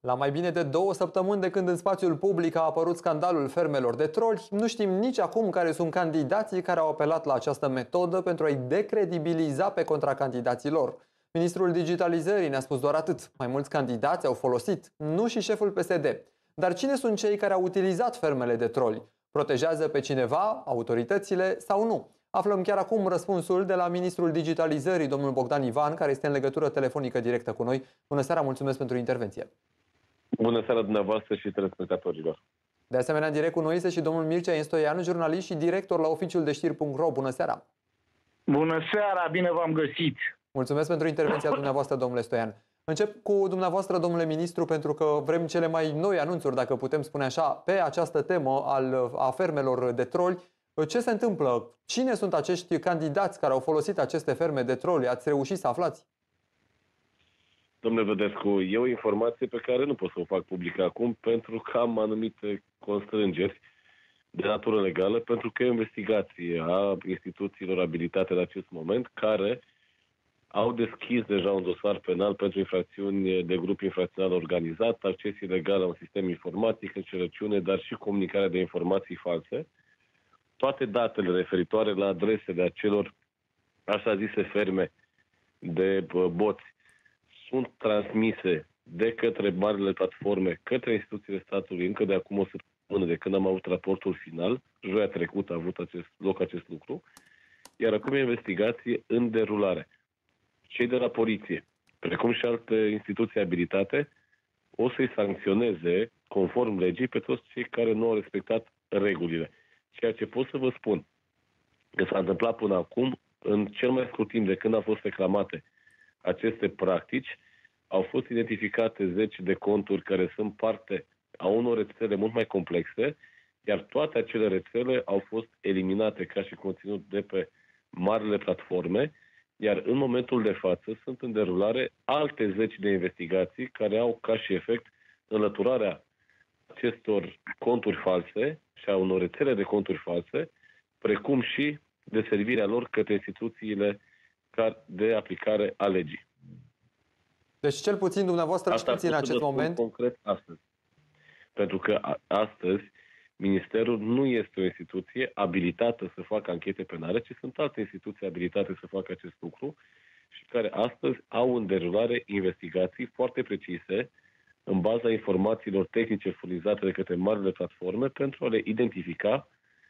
La mai bine de 2 săptămâni de când în spațiul public a apărut scandalul fermelor de troli, nu știm nici acum care sunt candidații care au apelat la această metodă pentru a-i decredibiliza pe contracandidații lor. Ministrul Digitalizării ne-a spus doar atât. Mai mulți candidați au folosit, nu și șeful PSD. Dar cine sunt cei care au utilizat fermele de troli? Protejează pe cineva, autoritățile sau nu? Aflăm chiar acum răspunsul de la Ministrul Digitalizării, domnul Bogdan Ivan, care este în legătură telefonică directă cu noi. Bună seara, mulțumesc pentru intervenție. Bună seara dumneavoastră și telespectatorilor. De asemenea, în direct cu noi este și domnul Mircea Enstoianu, jurnalist și director la oficiul de știri.ro. Bună seara! Bună seara, bine v-am găsit! Mulțumesc pentru intervenția dumneavoastră, domnule Stoian. Încep cu dumneavoastră, domnule ministru, pentru că vrem cele mai noi anunțuri, dacă putem spune așa, pe această temă a fermelor de troli. Ce se întâmplă? Cine sunt acești candidați care au folosit aceste ferme de troli? Ați reușit să aflați? Domnule Vădescu, e o informație pe care nu pot să o fac publică acum pentru că am anumite constrângeri de natură legală, pentru că e o investigație a instituțiilor abilitate în acest moment care au deschis deja un dosar penal pentru infracțiuni de grup infracțional organizat, acces ilegal la un sistem informatic, înșelăciune, dar și comunicarea de informații false. Toate datele referitoare la adresele acelor așa zise ferme de boți sunt transmise de către marile platforme, către instituțiile statului, încă de acum o săptămână de când am avut raportul final, joia trecută a avut loc acest lucru, iar acum e investigație în derulare. Cei de la poliție, precum și alte instituții abilitate, o să-i sancționeze, conform legii, pe toți cei care nu au respectat regulile. Ceea ce pot să vă spun că s-a întâmplat până acum, în cel mai scurt timp de când au fost reclamate aceste practici, au fost identificate 10 de conturi care sunt parte a unor rețele mult mai complexe, iar toate acele rețele au fost eliminate ca și conținut de pe marile platforme, iar în momentul de față sunt în derulare alte 10 de investigații care au ca și efect înlăturarea acestor conturi false și a unor rețele de conturi false, precum și deservirea lor către instituțiile de aplicare a legii. Deci cel puțin dumneavoastră știți în acest moment... concret astăzi. Pentru că astăzi Ministerul nu este o instituție abilitată să facă anchete penale, ci sunt alte instituții abilitate să facă acest lucru și care astăzi au în derulare investigații foarte precise în baza informațiilor tehnice furnizate de către marile platforme pentru a le identifica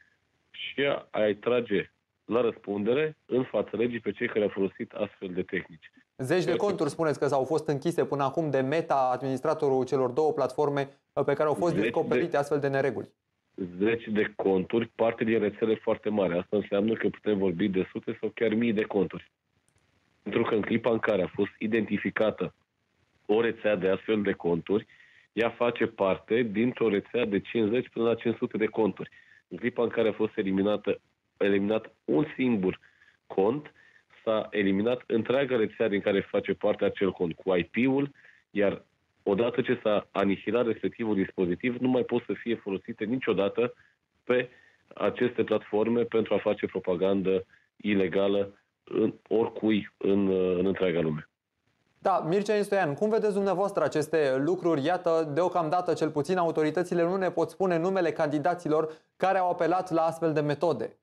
și a-i trage la răspundere în fața legii pe cei care au folosit astfel de tehnici. Zeci de conturi, spuneți că s-au fost închise până acum de Meta, administratorul celor două platforme pe care au fost descoperite astfel de nereguli. 10 de conturi, parte din rețele foarte mari. Asta înseamnă că putem vorbi de sute sau chiar mii de conturi. Pentru că în clipa în care a fost identificată o rețea de astfel de conturi, ea face parte dintr-o rețea de 50 până la 500 de conturi. În clipa în care a fost eliminat un singur cont, s-a eliminat întreaga rețea din care face parte acel cont cu IP-ul, iar odată ce s-a anihilat respectivul dispozitiv, nu mai pot să fie folosite niciodată pe aceste platforme pentru a face propagandă ilegală oricui în întreaga lume. Da, Mircea Enstoian, cum vedeți dumneavoastră aceste lucruri? Iată, deocamdată, cel puțin, autoritățile nu ne pot spune numele candidaților care au apelat la astfel de metode.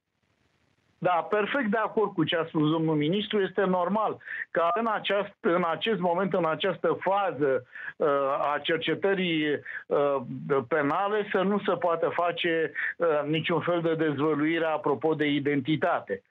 Da, perfect de acord cu ce a spus domnul ministru. Este normal ca în acest moment, în această fază a cercetării penale, să nu se poată face niciun fel de dezvăluire apropo de identitate.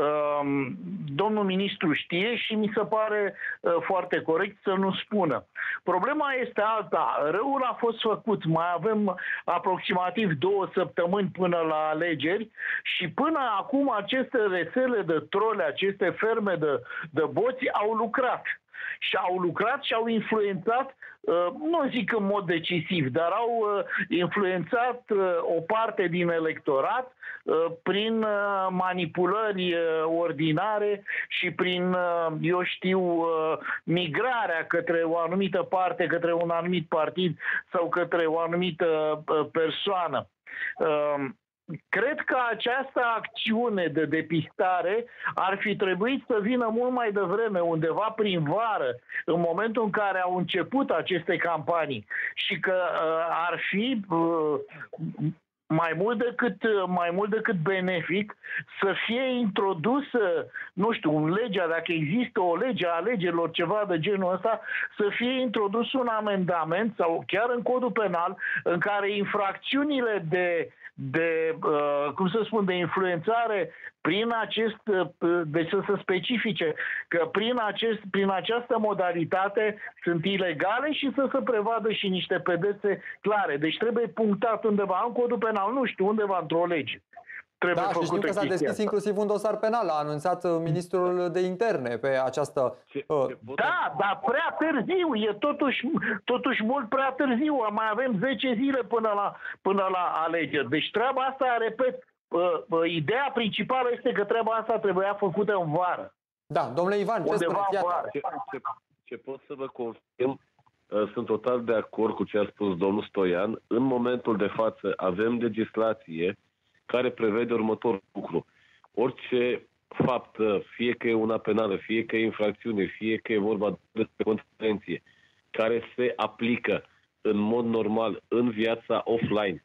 Domnul ministru știe și mi se pare foarte corect să nu spună. Problema este alta. Răul a fost făcut. Mai avem aproximativ 2 săptămâni până la alegeri și până acum aceste rețele de troli, aceste ferme de boți au lucrat. Și au influențat, nu zic în mod decisiv, dar au influențat o parte din electorat prin manipulări ordinare și prin, eu știu, migrarea către o anumită parte, către un anumit partid sau către o anumită persoană. cred că această acțiune de depistare ar fi trebuit să vină mult mai devreme, undeva prin vară, în momentul în care au început aceste campanii, și că ar fi mai mult decât benefic să fie introdusă, nu știu, în legea, dacă există o lege a alegerilor, ceva de genul ăsta, să fie introdus un amendament sau chiar în codul penal în care infracțiunile cum să spun, de influențare prin deci să se specifice că prin această modalitate sunt ilegale și să se prevadă și niște pedepse clare. Deci trebuie punctat undeva în codul penal, nu știu, undeva într-o lege. Da, și știu că s-a deschis inclusiv un dosar penal, a anunțat ministrul de interne pe această... Da, dar prea târziu, e totuși mult prea târziu, mai avem 10 zile până la alegeri. Deci treaba asta, repet, ideea principală este că treaba asta trebuia făcută în vară. Da, domnule Ivan, ce spuneți? Ce pot să vă confirm, sunt total de acord cu ce a spus domnul Stoian. În momentul de față avem legislație care prevede următorul lucru. Orice faptă, fie că e una penală, fie că e infracțiune, fie că e vorba despre contravenție, care se aplică în mod normal în viața offline,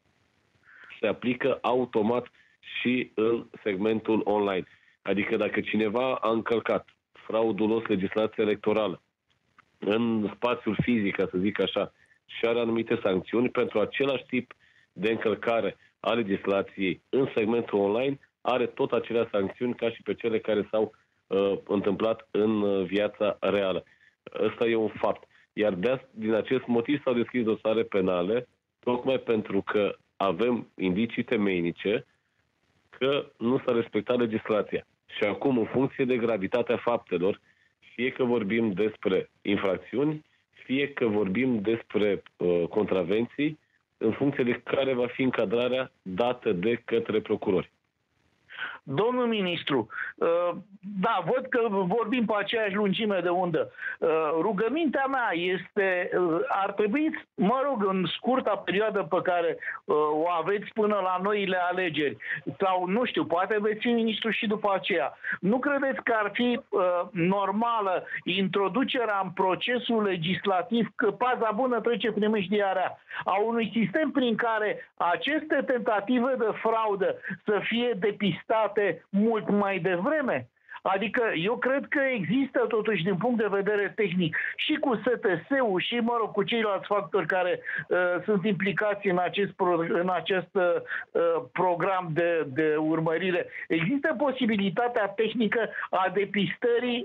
se aplică automat și în segmentul online. Adică dacă cineva a încălcat fraudulos legislația electorală în spațiul fizic, ca să zic așa, și are anumite sancțiuni pentru același tip de încălcare a legislației în segmentul online, are tot aceleași sancțiuni ca și pe cele care s-au întâmplat în viața reală. Ăsta e un fapt. Iar din acest motiv s-au deschis dosare penale, tocmai pentru că avem indicii temeinice că nu s-a respectat legislația. Și acum, în funcție de gravitatea faptelor, fie că vorbim despre infracțiuni, fie că vorbim despre contravenții, în funcție de care va fi încadrarea dată de către procurori. Domnul ministru, da, văd că vorbim pe aceeași lungime de undă. Rugămintea mea este, ar trebui, mă rog, în scurta perioadă pe care o aveți până la noile alegeri, sau, nu știu, poate veți fi ministru și după aceea, nu credeți că ar fi normală introducerea în procesul legislativ, că paza bună trece primejdia rea, a unui sistem prin care aceste tentative de fraudă să fie depistate mult mai devreme? Adică eu cred că există totuși din punct de vedere tehnic și cu STS-ul și, mă rog, cu ceilalți factori care sunt implicați în acest program de urmărire. Există posibilitatea tehnică a depistării,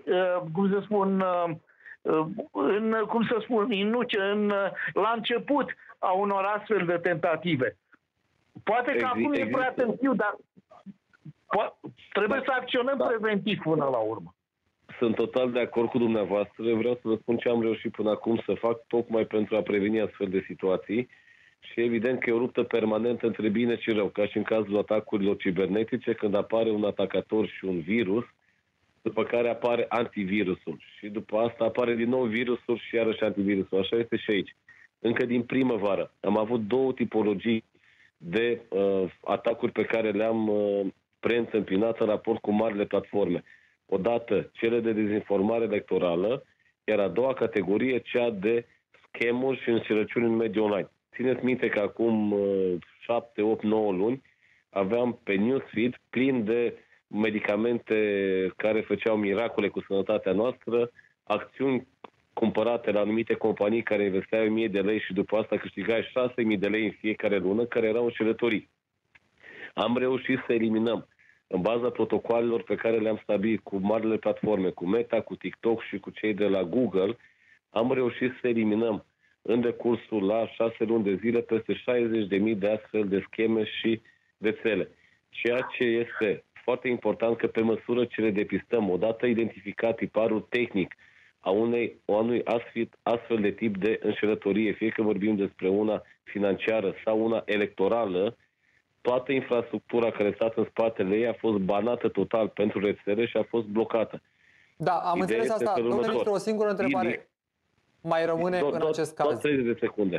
la început a unor astfel de tentative. Poate că acum e prea târziu, dar trebuie să acționăm preventiv până la urmă. Sunt total de acord cu dumneavoastră. Vreau să vă spun ce am reușit până acum să fac tocmai pentru a preveni astfel de situații. Și evident că e o luptă permanentă între bine și rău, ca și în cazul atacurilor cibernetice, când apare un atacator și un virus, după care apare antivirusul. Și după asta apare din nou virusul și iarăși antivirusul. Așa este și aici. Încă din primăvară am avut două tipologii de atacuri pe care le-am preîntâmpinat în raport cu marile platforme. Odată cele de dezinformare electorală, iar a doua categorie cea de scamuri și înșelăciuni în mediul online. Țineți minte că acum 7, 8, 9 luni aveam pe newsfeed plin de medicamente care făceau miracole cu sănătatea noastră, acțiuni cumpărate la anumite companii care investeau 1000 de lei și după asta câștigai 6000 de lei în fiecare lună, care erau înșelătorii. Am reușit să eliminăm, în baza protocoalelor pe care le-am stabilit cu marile platforme, cu Meta, cu TikTok și cu cei de la Google, am reușit să eliminăm în decursul la 6 luni de zile peste 60.000 de astfel de scheme și rețele. Ceea ce este foarte important că pe măsură ce le depistăm, odată identificat tiparul tehnic a unui astfel de tip de înșelătorie, fie că vorbim despre una financiară sau una electorală, toată infrastructura care a stat în spatele ei a fost banată total pentru rețele și a fost blocată. Da, am înțeles asta. Domnule ministru, o singură întrebare mai rămâne în acest caz. 30 de secunde.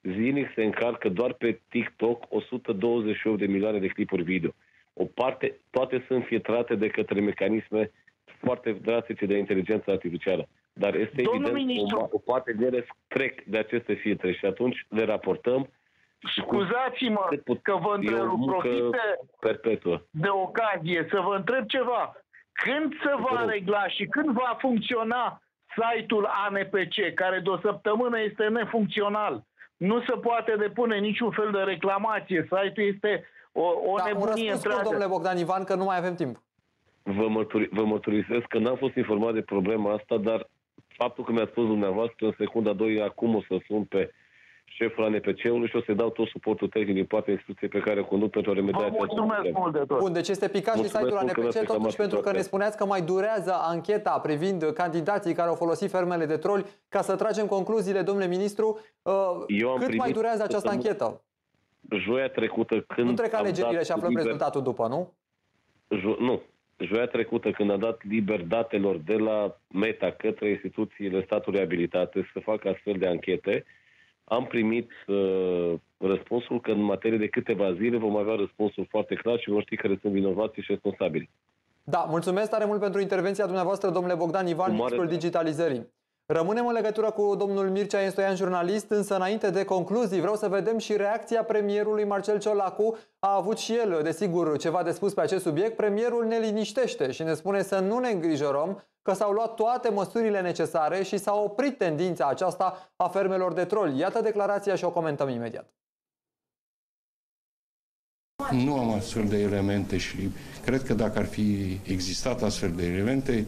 zilnic se încarcă doar pe TikTok 128 de milioane de clipuri video. O parte, toate sunt filtrate de către mecanisme foarte drastice de inteligență artificială. Dar este evident o parte de ele trec de aceste filtre și atunci le raportăm. Scuzați-mă că vă întrerup, profit de ocazie să vă întreb ceva. Când se va regla și când va funcționa site-ul ANPC, care de o săptămână este nefuncțional? Nu se poate depune niciun fel de reclamație. Site-ul este o nebunie întreagă. Domnule Bogdan Ivan, că nu mai avem timp. Vă mărturisesc că n-am fost informat de problema asta, dar faptul că mi-a spus dumneavoastră în secunda 2, acum o să sun pe șeful ANPC-ului și o să-i dau tot suportul tehnic din partea instituției pe care o conduc pentru a remedia această problemă. Bun, deci este picat și site-ul ANPC, totuși pentru că ne spuneați că mai durează ancheta privind candidații care au folosit fermele de troli. Ca să tragem concluziile, domnule ministru, cât mai durează această anchetă? Joia trecută, când nu trec alegerile și aflăm rezultatul după, nu? Nu. Joia trecută, când a dat liber datelor de la Meta către instituțiile statului abilitate să facă astfel de anchete, am primit răspunsul că în materie de câteva zile vom avea răspunsul foarte clar și vom ști care sunt vinovații și responsabili. Da, mulțumesc tare mult pentru intervenția dumneavoastră, domnule Bogdan Ivan, ministrul digitalizării. Rămânem în legătură cu domnul Mircea Enstoian, jurnalist, însă înainte de concluzii vreau să vedem și reacția premierului Marcel Ciolacu. A avut și el, desigur, ceva de spus pe acest subiect. Premierul ne liniștește și ne spune să nu ne îngrijorăm, că s-au luat toate măsurile necesare și s-a oprit tendința aceasta a fermelor de troli. Iată declarația și o comentăm imediat. Nu am astfel de elemente și cred că dacă ar fi existat astfel de elemente,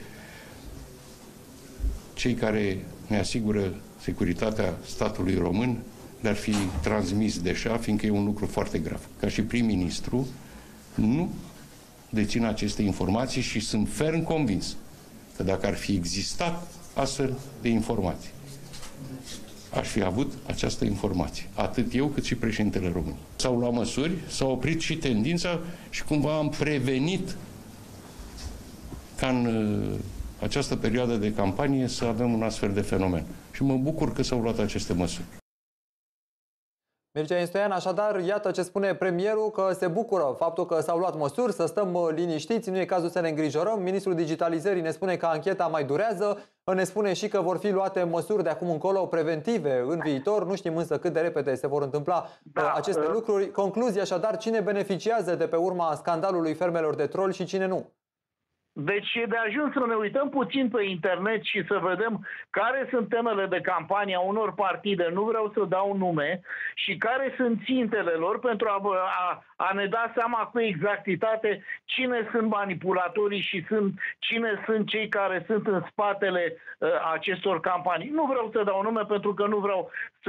cei care ne asigură securitatea statului român le-ar fi transmis deja, fiindcă e un lucru foarte grav. Ca și prim-ministru, nu dețin aceste informații și sunt ferm convins că dacă ar fi existat astfel de informații, aș fi avut această informație. Atât eu cât și președintele României. S-au luat măsuri, s-a oprit și tendința și cumva am prevenit ca în această perioadă de campanie să avem un astfel de fenomen. Și mă bucur că s-au luat aceste măsuri. Mircea Enstoian, așadar, iată ce spune premierul, că se bucură faptul că s-au luat măsuri, să stăm liniștiți, nu e cazul să ne îngrijorăm. Ministrul digitalizării ne spune că ancheta mai durează, ne spune și că vor fi luate măsuri de acum încolo preventive în viitor. Nu știm însă cât de repede se vor întâmpla aceste lucruri. Concluzia, așadar, cine beneficiază de pe urma scandalului fermelor de troli și cine nu? Deci e de ajuns să ne uităm puțin pe internet și să vedem care sunt temele de campanie a unor partide, nu vreau să dau nume, și care sunt țintele lor pentru a ne da seama cu exactitate cine sunt manipulatorii și cine sunt cei care sunt în spatele acestor campanii. Nu vreau să dau nume pentru că nu vreau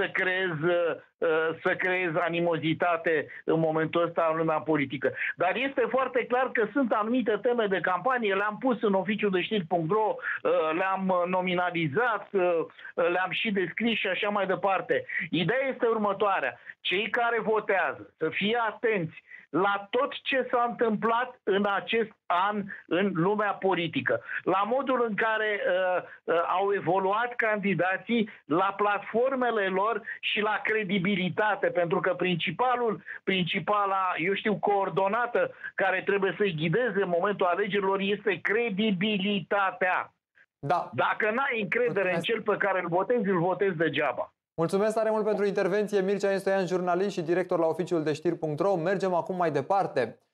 să creez animozitate în momentul ăsta în lumea politică. Dar este foarte clar că sunt anumite teme de campanie, le-am pus în oficiul de știri.ro, le-am nominalizat, le-am și descris și așa mai departe. Ideea este următoarea. Cei care votează să fie atenți la tot ce s-a întâmplat în acest an în lumea politică, la modul în care au evoluat candidații, la platformele lor și la credibilitate, pentru că principala, coordonată care trebuie să-i ghideze în momentul alegerilor este credibilitatea. Da. Dacă n-ai încredere în cel pe care îl votezi degeaba. Mulțumesc tare mult pentru intervenție, Mircea Enstoian, jurnalist și director la oficiul de știri.ro. Mergem acum mai departe.